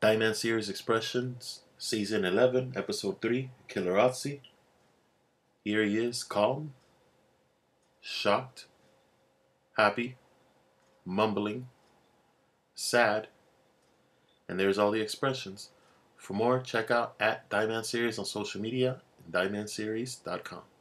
Dieman Series Expressions, Season 11, Episode 3, Killerotsi. Here he is, calm, shocked, happy, mumbling, sad, and there's all the expressions. For more, check out @Dieman Series on social media and diemanseries.com.